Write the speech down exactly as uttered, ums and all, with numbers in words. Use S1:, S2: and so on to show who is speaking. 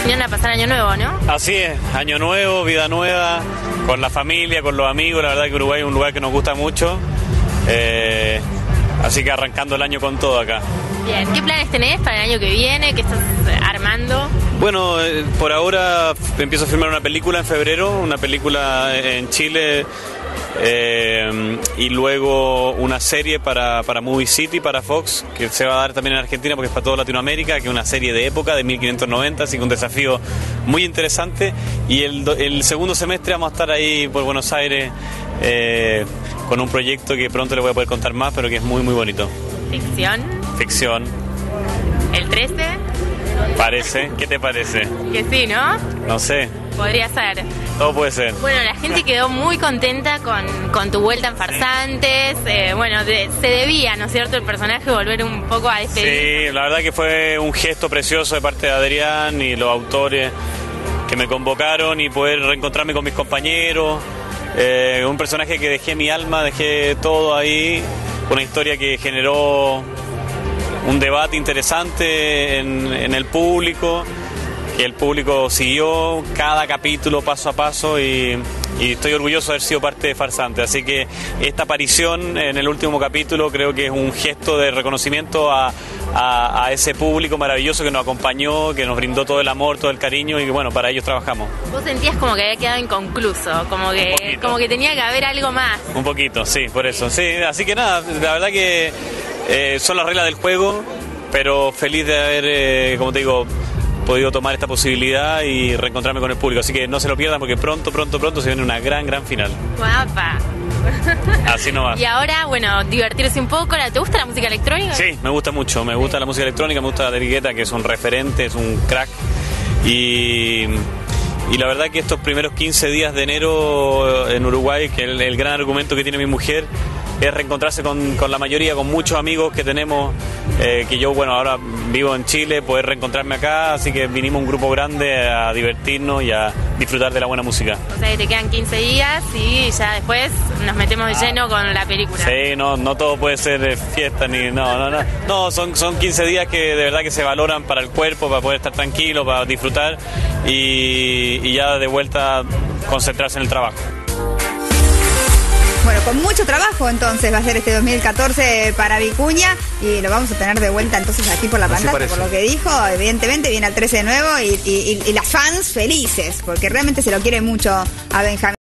S1: vinieron a pasar Año Nuevo, ¿no?
S2: Así es, Año Nuevo, vida nueva, con la familia, con los amigos. La verdad que Uruguay es un lugar que nos gusta mucho. Eh, así que arrancando el año con todo acá.
S1: Bien, ¿qué planes tenés para el año que viene? ¿Qué estás armando?
S2: Bueno, eh, por ahora empiezo a filmar una película en febrero, una película en Chile, eh, y luego una serie para, para Movie City, para Fox, que se va a dar también en Argentina porque es para toda Latinoamérica, que es una serie de época de mil quinientos noventa, así que un desafío muy interesante. Y el, el segundo semestre vamos a estar ahí por Buenos Aires eh, con un proyecto que pronto les voy a poder contar más, pero que es muy muy bonito.
S1: ¿Ficción?
S2: Ficción.
S1: ¿El trece?
S2: Parece. ¿Qué te parece?
S1: Que sí, ¿no?
S2: No sé.
S1: Podría ser.
S2: Todo puede ser.
S1: Bueno, la gente quedó muy contenta con, con tu vuelta en Farsantes. Eh, bueno, de, se debía, ¿no es cierto?, el personaje volver un poco a despedir.
S2: Sí, la verdad que fue un gesto precioso de parte de Adrián y los autores que me convocaron y poder reencontrarme con mis compañeros. Eh, un personaje que dejé mi alma, dejé todo ahí. Una historia que generó un debate interesante en, en el público, que el público siguió cada capítulo paso a paso y, y estoy orgulloso de haber sido parte de Farsante. Así que esta aparición en el último capítulo creo que es un gesto de reconocimiento a, a, a ese público maravilloso que nos acompañó, que nos brindó todo el amor, todo el cariño y que bueno, para ellos trabajamos.
S1: Vos sentías como que había quedado inconcluso, como que, como que tenía que haber algo más.
S2: Un poquito, sí, por eso. Sí, así que nada, la verdad que eh, son las reglas del juego, pero feliz de haber, eh, como te digo, podido tomar esta posibilidad y reencontrarme con el público. Así que no se lo pierdan porque pronto, pronto, pronto se viene una gran, gran final.
S1: Guapa.
S2: Así nomás.
S1: Y ahora, bueno, divertirse un poco. ¿Te gusta la música electrónica?
S2: Sí, me gusta mucho. Me gusta la música electrónica, me gusta David Guetta, que es un referente, es un crack. Y, y la verdad que estos primeros quince días de enero en Uruguay, que el, el gran argumento que tiene mi mujer es reencontrarse con, con la mayoría, con muchos amigos que tenemos, eh, que yo, bueno, ahora vivo en Chile, poder reencontrarme acá, así que vinimos un grupo grande a divertirnos y a disfrutar de la buena música.
S1: O sea que te quedan quince días y ya después nos metemos de lleno con la película.
S2: Sí, no, no todo puede ser fiesta ni... No, no, no. No, son, son quince días que de verdad que se valoran para el cuerpo, para poder estar tranquilo, para disfrutar y, y ya de vuelta concentrarse en el trabajo.
S3: Bueno, con mucho trabajo entonces va a ser este dos mil catorce para Vicuña y lo vamos a tener de vuelta entonces aquí por la pantalla, por lo que dijo. Evidentemente viene al trece de nuevo y, y, y las fans felices, porque realmente se lo quiere mucho a Benjamín.